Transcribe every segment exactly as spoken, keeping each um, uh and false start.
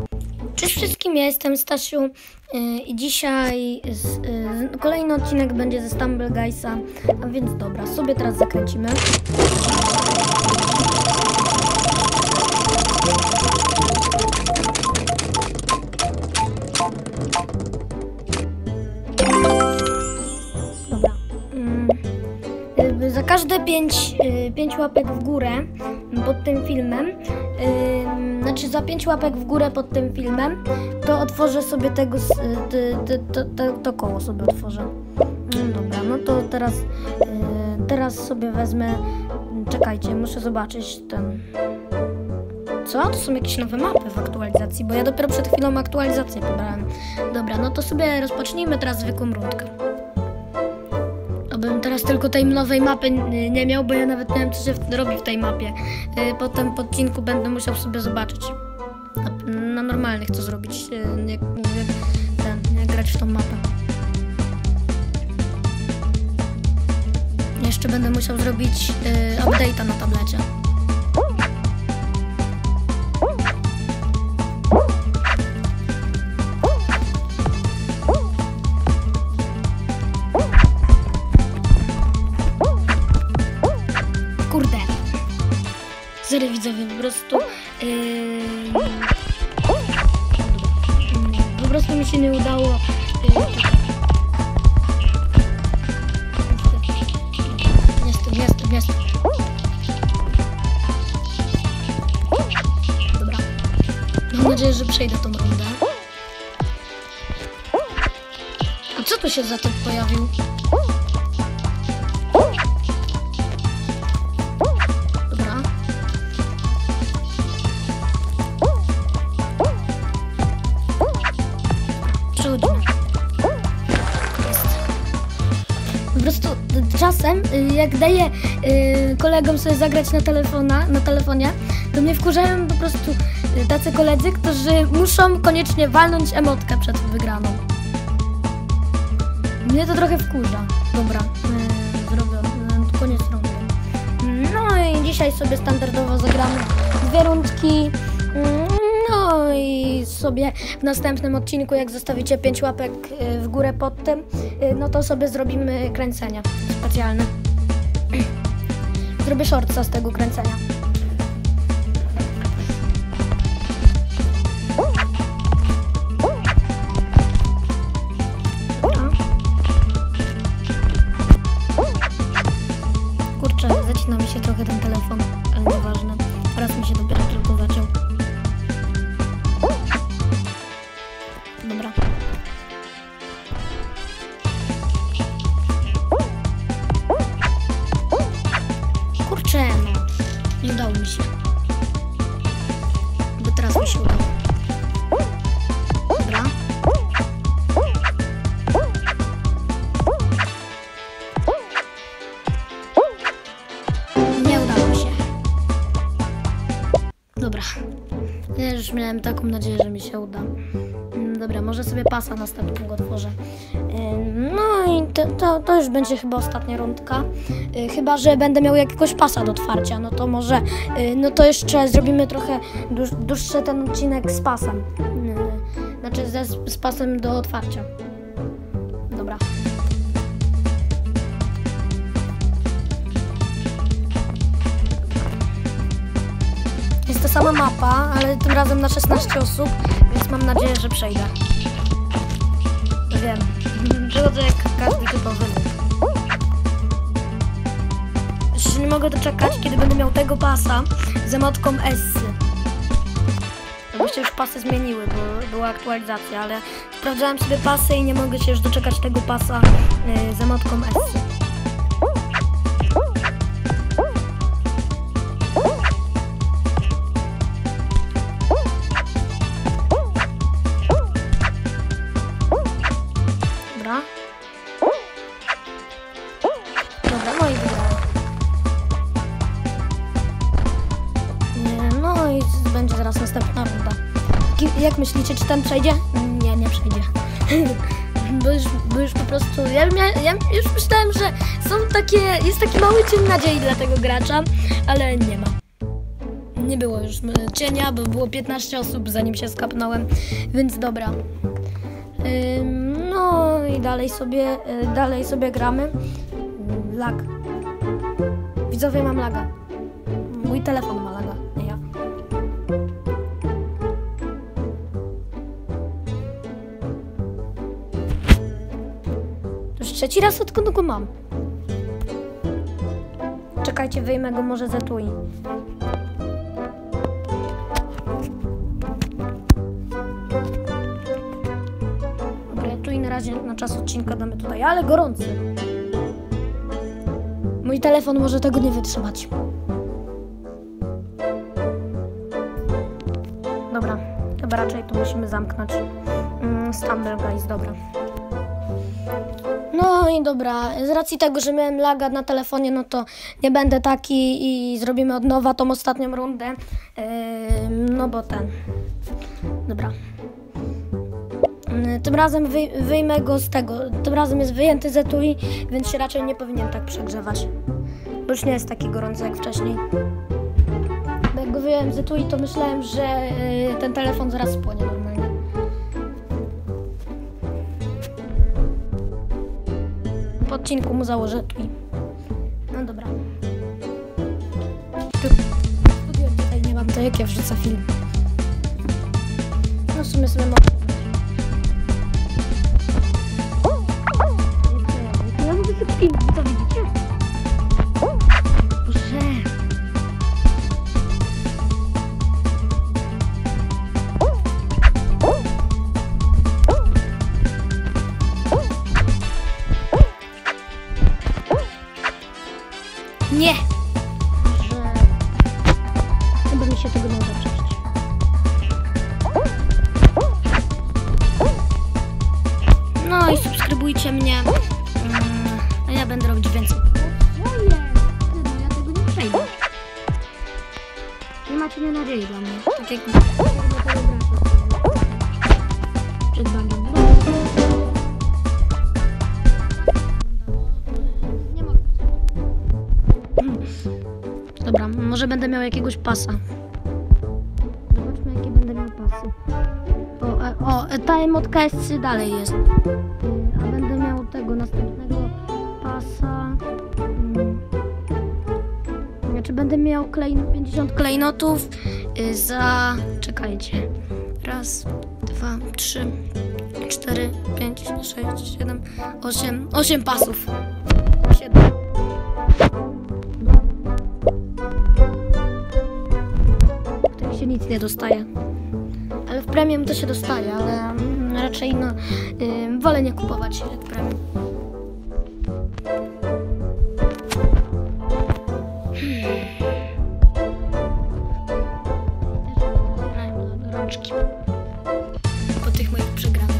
Cześć wszystkim, ja jestem Stasiu yy, i dzisiaj z, yy, kolejny odcinek będzie ze Stumble Guysa, a więc dobra, sobie teraz zakręcimy. Dobra. Yy, za każde pięć, yy, pięć łapek w górę pod tym filmem, yy, znaczy za pięć łapek w górę pod tym filmem, to otworzę sobie tego, yy, to, to, to, to koło sobie otworzę. No dobra, no to teraz, yy, teraz sobie wezmę, czekajcie, muszę zobaczyć ten... Co? To są jakieś nowe mapy w aktualizacji, bo ja dopiero przed chwilą aktualizację pobrałem. Dobra, no to sobie rozpocznijmy teraz zwykłą rundkę. Abym teraz tylko tej nowej mapy nie miał, bo ja nawet nie wiem, co się robi w tej mapie. Potem po odcinku będę musiał sobie zobaczyć. Na, na normalnych co zrobić, jak, jak, ten, jak grać w tą mapę. Jeszcze będę musiał zrobić y, update'a na tablecie. Kurde, sorry widzowie, po prostu yy, po prostu mi się nie udało yy, niestety, niestety, niestety. Dobra, mam nadzieję, że przejdę tą rundę. A co tu się za to pojawił? Po prostu czasem, jak daję y, kolegom sobie zagrać na, telefona, na telefonie, to mnie wkurzają po prostu tacy koledzy, którzy muszą koniecznie walnąć emotkę przed wygraną. Mnie to trochę wkurza. Dobra, y, zrobię y, koniec rundy. No i dzisiaj sobie standardowo zagramy dwie rundki. Y, No i sobie w następnym odcinku, jak zostawicie pięć łapek w górę pod tym, no to sobie zrobimy kręcenia specjalne. Zrobię shortsa z tego kręcenia. Kurczę, zacina mi się trochę ten telefon, ale nieważne. Teraz mi się dopiero tylko zaciął. Dobra. Kurczę, no. Nie udało mi się. Bo teraz mi się udało. Dobra. Nie udało mi się. Dobra. Ja już miałem taką nadzieję, że mi się uda. Dobra, może sobie pasa następnego otworzę. No i to, to, to już będzie chyba ostatnia rundka. Chyba że będę miał jakiegoś pasa do otwarcia, no to może, no to jeszcze zrobimy trochę dłuż, dłuższy ten odcinek z pasem. Znaczy ze, z pasem do otwarcia. Dobra. Jest to sama mapa, ale tym razem na szesnaście osób, więc mam nadzieję, że przejdę. Wiem, przychodzę jak każdy typowy. Jeszcze nie mogę doczekać, kiedy będę miał tego pasa z emotką Essy. Oczywiście już pasy zmieniły, bo była aktualizacja, ale sprawdzałem sobie pasy i nie mogę się już doczekać tego pasa z emotką Essy. Dobra, no i wygrałem. No i będzie teraz następna runda. Jak myślicie, czy ten przejdzie? Nie, nie przejdzie. bo, już, bo już po prostu, ja, mia, ja już myślałem, że są takie, jest taki mały cień nadziei dla tego gracza, ale nie ma. nie było już cienia, bo było piętnaście osób, zanim się skapnąłem, więc dobra. Ym, no i dalej sobie, y, dalej sobie gramy. Lag. Widzowie, mam laga. Mój telefon ma laga, nie ja. To już trzeci raz, odkąd go mam. Czekajcie, wyjmę go może z etui. Dobra, etui na razie na czas odcinka damy tutaj, ale gorący. Mój telefon może tego nie wytrzymać. Dobra, chyba raczej tu musimy zamknąć. Mm, Stumble Guys, dobra. No i dobra, z racji tego, że miałem laga na telefonie, no to nie będę taki i zrobimy od nowa tą ostatnią rundę. Yy, no bo ten... Dobra. Yy, tym razem wyj wyjmę go z tego. Tym razem jest wyjęty z etui, więc się raczej nie powinien tak przegrzewać. Bo już nie jest taki gorący jak wcześniej. Bo jak go wyjąłem z etui, to myślałem, że yy, ten telefon zaraz spłonie normalnie. Po odcinku mu założę etui. No dobra. Tu studio tutaj nie mam, to jak ja wrzucę film? No w sumie sobie mogę. Ja mówię sobie film, co widzicie? Boże. Nie! Że... Chyba mi się tego nie uda przeczytać. No i subskrybujcie mnie. A ja będę robić więcej. Co jest? Ja tego nie przejdę. Nie macie nie nadziei dla mnie. Tak jak... Przed bandą. Dobra, może będę miał jakiegoś pasa. Zobaczmy, jakie będę miał pasy. O, e, o ta emotka jest dalej jest. A będę miał tego następnego pasa. Hmm. Znaczy będę miał klejn, pięćdziesiąt klejnotów y, za... Czekajcie. Raz, dwa, trzy, cztery, pięć, sześć, siedem, osiem. Osiem pasów. Siedem. Się nic nie dostaje, ale w premium to się dostaje, ale mm, raczej no yy, wolę nie kupować w premium. Hmm. Rączki po tych moich przegranych.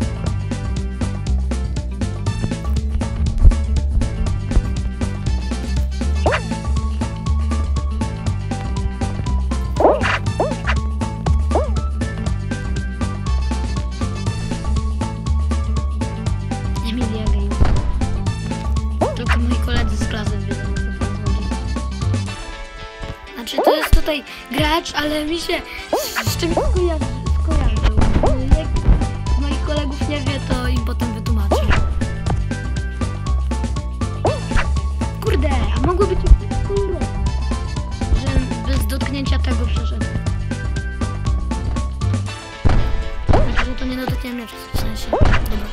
Tylko moi koledzy z klasy wiedzą, o co tam chodzi. Znaczy to jest tutaj gracz, ale mi się z, z czymś skojarzy, skojarzył. Jak moich kolegów nie wie, to im potem wytłumaczę. Kurde, a mogło być kolorowe, że bez dotknięcia tego przeszedł. Znaczy, że to nie dotknięcie w sensie. Dobra.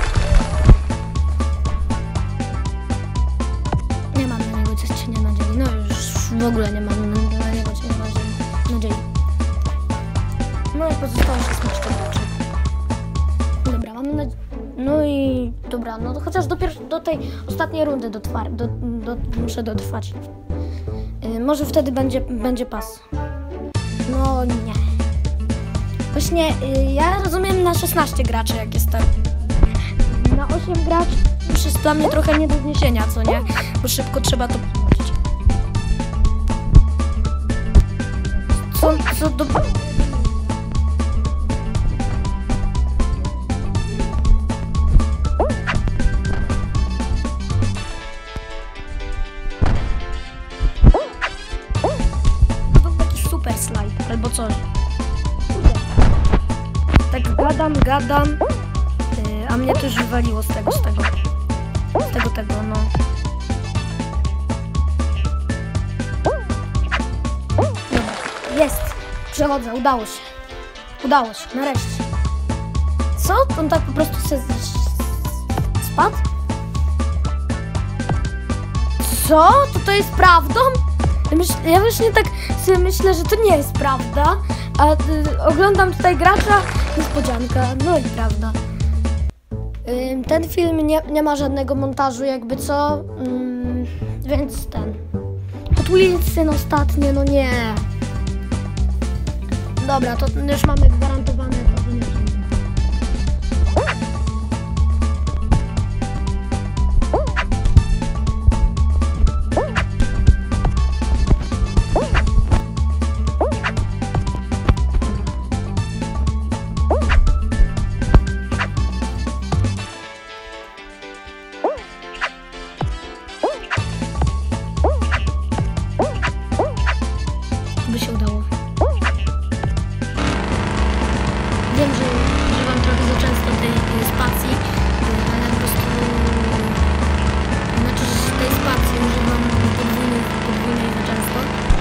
W ogóle nie mam na niego nadziei. No i pozostało szesnaście graczy. Dobra, mamy nadzieję. No i dobra, no to chociaż do, do tej ostatniej rundy dotrwa, do, do, muszę dotrwać. Yy, może wtedy będzie, będzie pas. No nie. Właśnie yy, ja rozumiem na szesnaście graczy, jak jest tak. Na osiem graczy już jest dla mnie trochę nie do zniesienia, co nie? Bo szybko trzeba to przechodzić. Co, co do... To był taki super gadam, gadam, yy, a mnie to już wywaliło z tego, z tego, z tego, tego, no. Dobra, jest, przechodzę, udało się, udało się, nareszcie. Co? On tak po prostu się spadł? Co? To to jest prawdą? Ja, myśl, ja właśnie tak sobie myślę, że to nie jest prawda, a y, oglądam tutaj gracza, niespodzianka, no i prawda. Ym, ten film nie, nie ma żadnego montażu, jakby co, ym, więc ten. Hot Wheelsy ostatnie, no nie. Dobra, to już mamy gwarantowane to, że nie przyjdzie. By się udało. Wiem, że używam trochę za często tej, tej spacji, ale po prostu znaczy, że tej spacji używam podwójnej, podwójnej za często.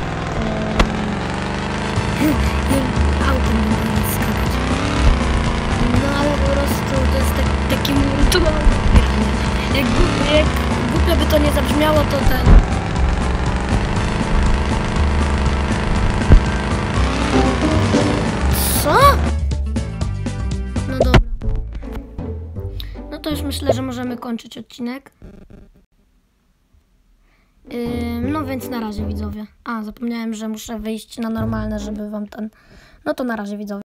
Ehm, autem będę skakać. No ale po prostu to jest tak, takie rytualne granie. Jak, jak głupio by to nie zabrzmiało, to ten... Co? No dobra. No to już myślę, że możemy kończyć odcinek. Yy, no więc na razie widzowie. A, zapomniałem, że muszę wyjść na normalne, żeby wam ten... No to na razie widzowie.